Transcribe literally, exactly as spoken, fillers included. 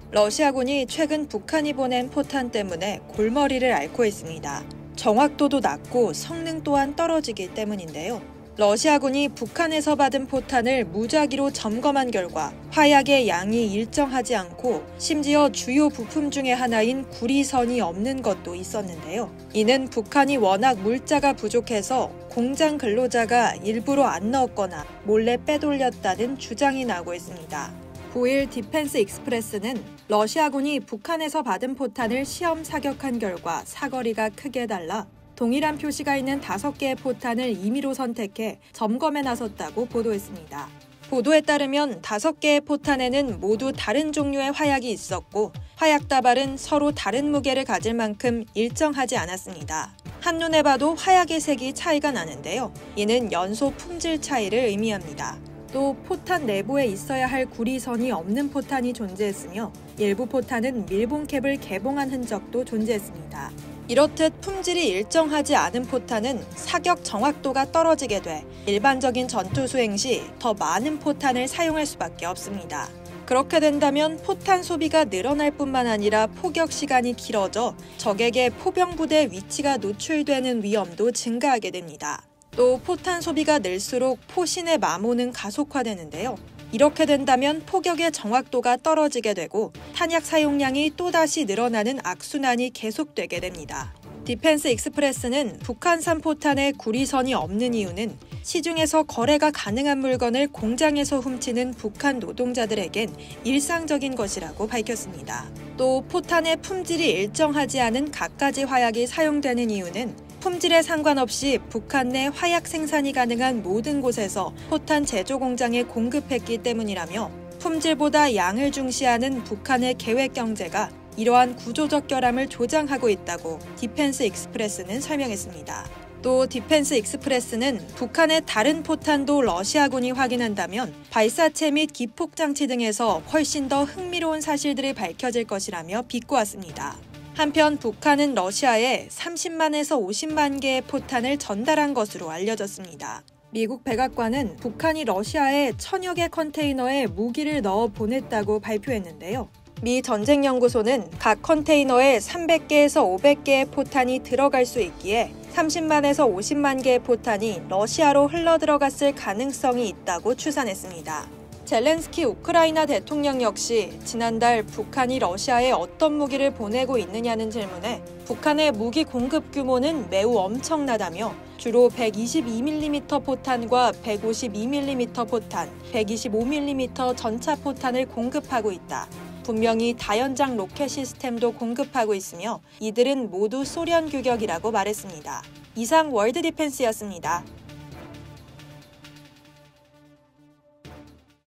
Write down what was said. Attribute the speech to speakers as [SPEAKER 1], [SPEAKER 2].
[SPEAKER 1] 러시아군이 최근 북한이 보낸 포탄 때문에 골머리를 앓고 있습니다. 정확도도 낮고 성능 또한 떨어지기 때문인데요. 러시아군이 북한에서 받은 포탄을 무작위로 점검한 결과 화약의 양이 일정하지 않고 심지어 주요 부품 중의 하나인 구리선이 없는 것도 있었는데요. 이는 북한이 워낙 물자가 부족해서 공장 근로자가 일부러 안 넣었거나 몰래 빼돌렸다는 주장이 나오고 있습니다. 구일 디펜스 익스프레스는 러시아군이 북한에서 받은 포탄을 시험 사격한 결과 사거리가 크게 달라 동일한 표시가 있는 다섯 개의 포탄을 임의로 선택해 점검에 나섰다고 보도했습니다. 보도에 따르면 다섯 개의 포탄에는 모두 다른 종류의 화약이 있었고 화약 다발은 서로 다른 무게를 가질 만큼 일정하지 않았습니다. 한눈에 봐도 화약의 색이 차이가 나는데요. 이는 연소 품질 차이를 의미합니다. 또 포탄 내부에 있어야 할 구리선이 없는 포탄이 존재했으며 일부 포탄은 밀봉캡을 개봉한 흔적도 존재했습니다. 이렇듯 품질이 일정하지 않은 포탄은 사격 정확도가 떨어지게 돼 일반적인 전투 수행 시 더 많은 포탄을 사용할 수밖에 없습니다. 그렇게 된다면 포탄 소비가 늘어날 뿐만 아니라 포격 시간이 길어져 적에게 포병부대 위치가 노출되는 위험도 증가하게 됩니다. 또 포탄 소비가 늘수록 포신의 마모는 가속화되는데요. 이렇게 된다면 포격의 정확도가 떨어지게 되고 탄약 사용량이 또다시 늘어나는 악순환이 계속되게 됩니다. 디펜스 익스프레스는 북한산 포탄에 구리선이 없는 이유는 시중에서 거래가 가능한 물건을 공장에서 훔치는 북한 노동자들에겐 일상적인 것이라고 밝혔습니다. 또 포탄의 품질이 일정하지 않은 갖가지 화약이 사용되는 이유는 품질에 상관없이 북한 내 화약 생산이 가능한 모든 곳에서 포탄 제조 공장에 공급했기 때문이라며 품질보다 양을 중시하는 북한의 계획 경제가 이러한 구조적 결함을 조장하고 있다고 디펜스 익스프레스는 설명했습니다. 또 디펜스 익스프레스는 북한의 다른 포탄도 러시아군이 확인한다면 발사체 및 기폭장치 등에서 훨씬 더 흥미로운 사실들이 밝혀질 것이라며 비꼬았습니다. 한편 북한은 러시아에 삼십만에서 오십만 개의 포탄을 전달한 것으로 알려졌습니다. 미국 백악관은 북한이 러시아에 천여 개 컨테이너에 무기를 넣어 보냈다고 발표했는데요. 미 전쟁연구소는 각 컨테이너에 삼백 개에서 오백 개의 포탄이 들어갈 수 있기에 삼십만에서 오십만 개의 포탄이 러시아로 흘러들어갔을 가능성이 있다고 추산했습니다. 젤렌스키 우크라이나 대통령 역시 지난달 북한이 러시아에 어떤 무기를 보내고 있느냐는 질문에 북한의 무기 공급 규모는 매우 엄청나다며 주로 백이십이 밀리미터 포탄과 백오십이 밀리미터 포탄, 백이십오 밀리미터 전차 포탄을 공급하고 있다. 분명히 다연장 로켓 시스템도 공급하고 있으며 이들은 모두 소련 규격이라고 말했습니다. 이상 월드 디펜스였습니다.